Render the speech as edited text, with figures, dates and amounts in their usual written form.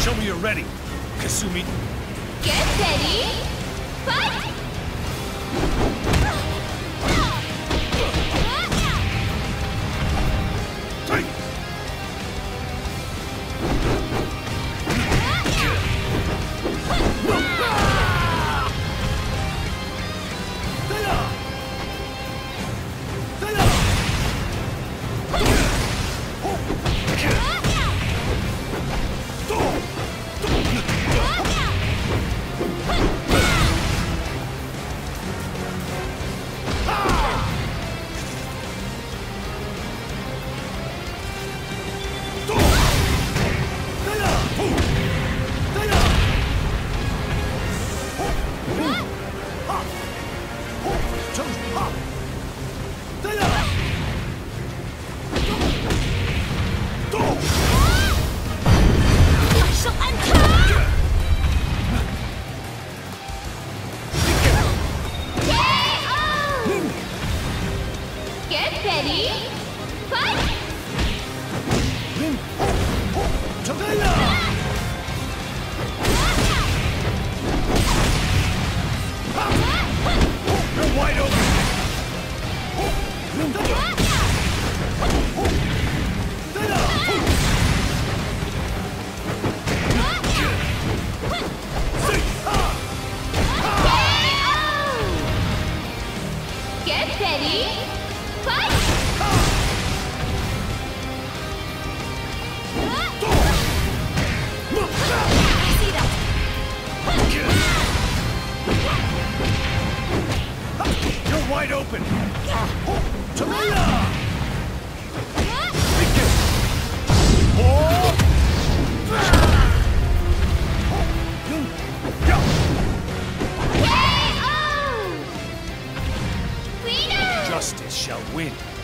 Show me you're ready, Kasumi. Get ready, fight! Get ready, fight! You're wide open. Get ready, fight! I see that. You're wide open. Winner! Justice shall win.